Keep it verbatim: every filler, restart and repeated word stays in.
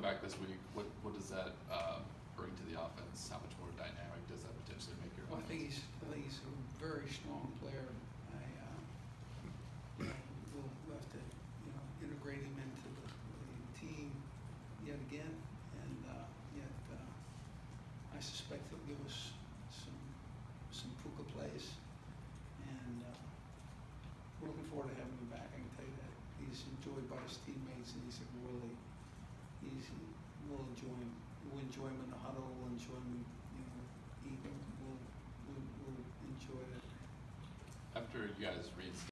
back this week, what, what does that uh, bring to the offense? How much more dynamic does that potentially make your Well, I offense? think he's, I think he's a very strong player. I, uh, you know, we'll, we'll have to, you know, integrate him into the, the team yet again, and uh, yet uh, I suspect he'll give us some some Puka plays, and uh, we're looking forward to having him back. I can tell you that he's enjoyed by his teammates, and he's a really he's we'll enjoy him. We'll enjoy him in the huddle. We'll enjoy him, you know, eating. We'll we'll, we'll enjoy it. After you guys reinstate